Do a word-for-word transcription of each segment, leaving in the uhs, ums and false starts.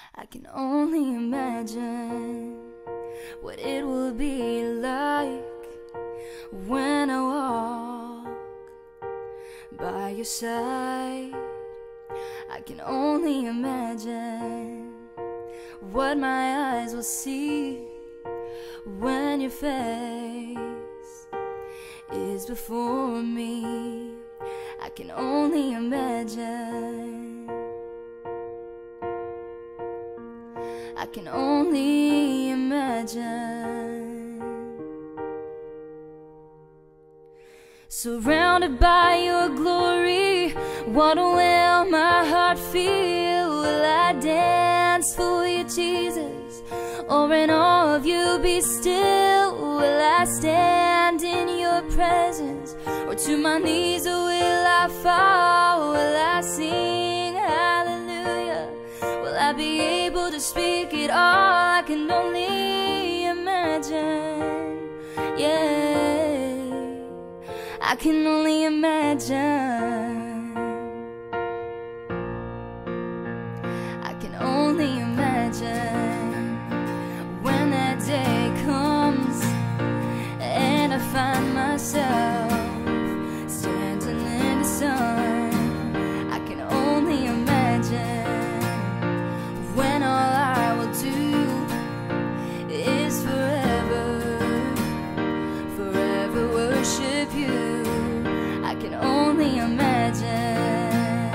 I can only imagine what it will be like when I walk by your side. I can only imagine what my eyes will see when your face is before me. I can only imagine. I can only imagine. Surrounded by your glory, what will my heart feel? Will I dance for you, Jesus? Or in awe of you be still? Will I stand in your presence? Or to my knees or will I fall? Will I sing hallelujah? Will I be able to speak it all? I can only imagine. Yeah, I can only imagine. I can only imagine when that day comes and I find myself standing in the sun. I can only imagine when all I will do is forever, forever worship you. I can only imagine.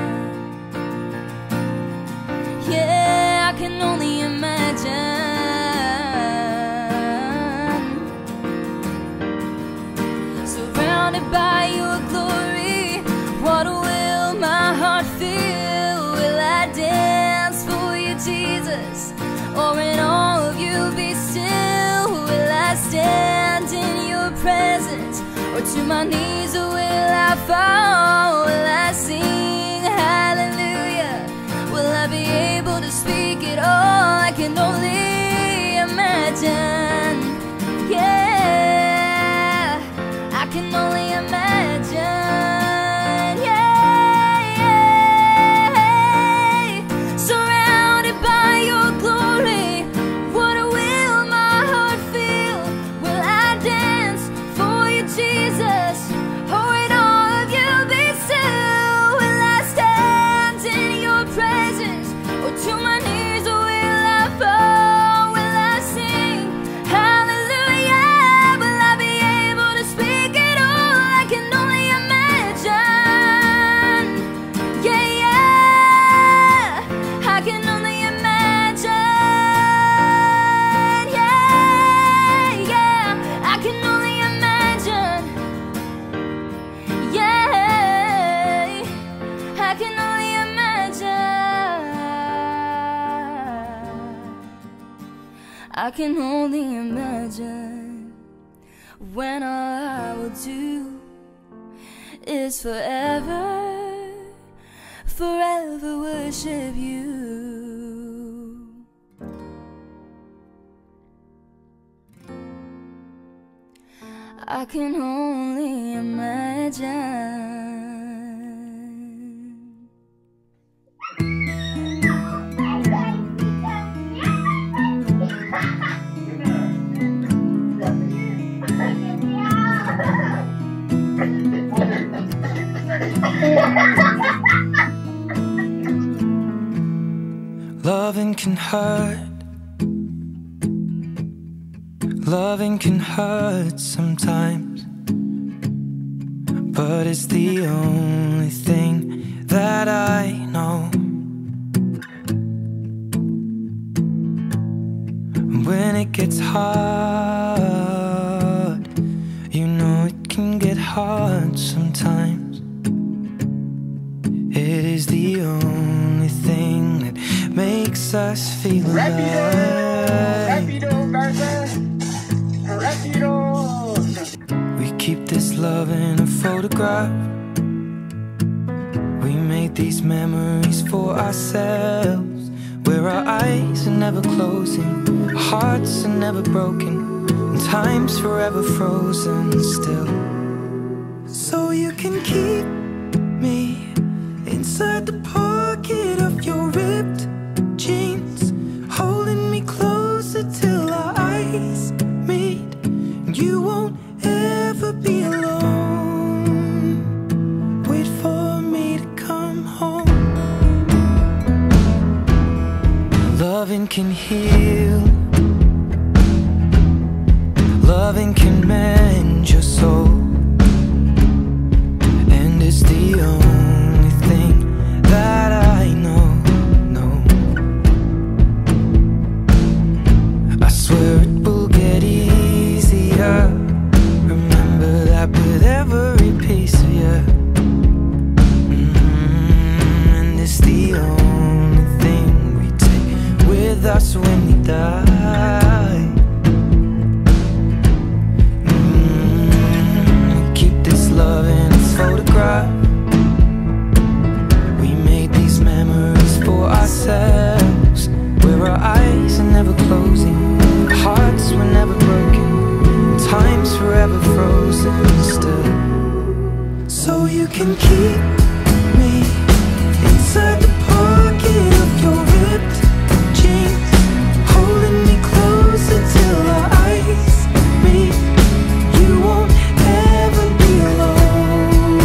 Yeah, I can only imagine. Surrounded by your glory, what will my heart feel? Will I dance for you, Jesus? Or in awe of you be still? Will I stand in your presence? Or to my knees or will I fall? Will I sing hallelujah? Will I be able to speak it all? I can only imagine. Yeah, I can only imagine. Yeah, yeah. Surrounded by your glory, what will my heart feel? Will I dance for you, Jesus? Or in awe of you be still? Will I stand in your presence? Or to my knees or will I fall? Will I sing hallelujah? Will I be able to speak it all? I can only imagine. Yeah, yeah, I can only imagine. Yeah, yeah, I can only imagine. Yeah, I can only imagine. I can only imagine when all I will do is forever, forever worship you. I can only imagine. Loving can hurt. Loving can hurt sometimes, but it's the only thing that I know. When it gets hard, you know it can get hard sometimes. It is the only thing that makes us feel alive. Rapido, Garza. Rapido. We keep this love in a photograph. We made these memories for ourselves, where our eyes are never closing, our hearts are never broken, and time's forever frozen still. So you can keep me inside the pocket of your ripped jeans. loving can mend your soul, and it's the only thing that I know, no. I swear it will get easier. Remember that with every piece of you. Mm-hmm. And it's the only thing we take with us when we die. Love in its photograph. We made these memories for ourselves, where our eyes are never closing, our hearts were never broken, time's forever frozen still. So you can keep me inside the pocket of your ripped jeans, holding me closer till our eyes meet. You won't ever be alone,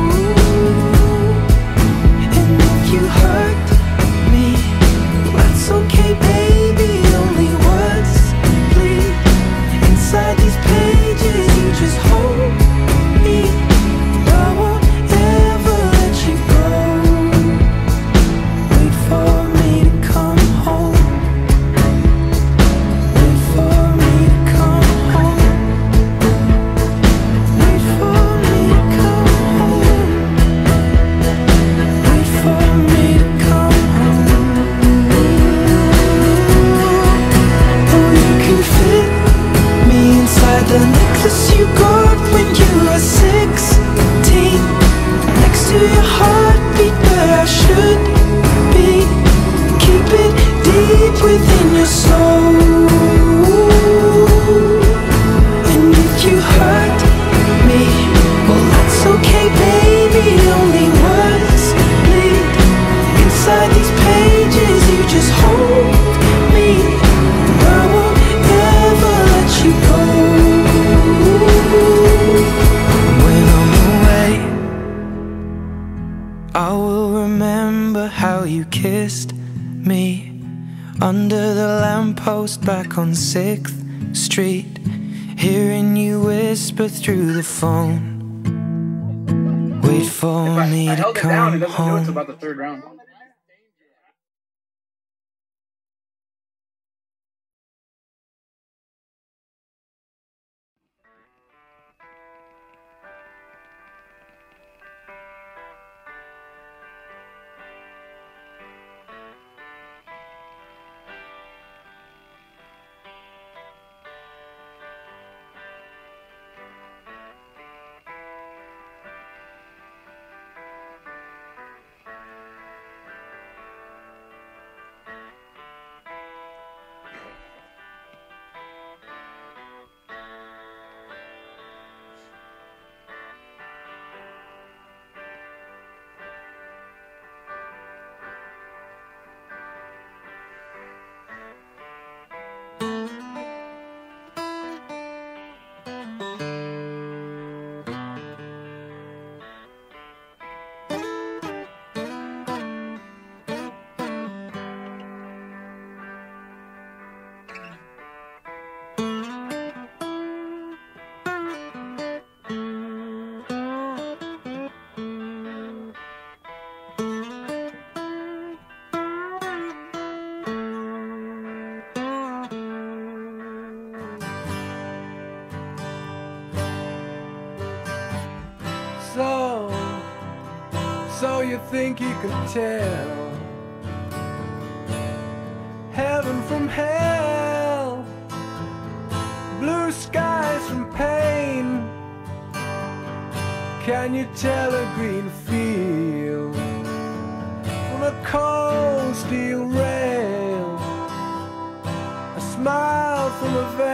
and if you hurt me, that's okay, baby. Only words bleed inside these pages. You just hold me, I won't ever let you go. Wait for me to come home. Wait for me to come home. Wait for me to come home. Wait for me to come home. Oh, you can fit me inside the necklace you got when you were sixteen, next to your heartbeat where I should be. Keep it deep within your soul, and if you hurt me, well, that's okay, baby. Only words bleed inside these pages. You just hold me, I won't ever let you go. When I'm away, I will remember how you kissed me under the lamppost back on sixth street, hearing you whisper through the phone. Wait for If I, me I to held it down, it come doesn't do it home. till about the third round. So, so you think you can tell heaven from hell, blue skies from pain? Can you tell a green field from a cold steel rail, a smile from a veil?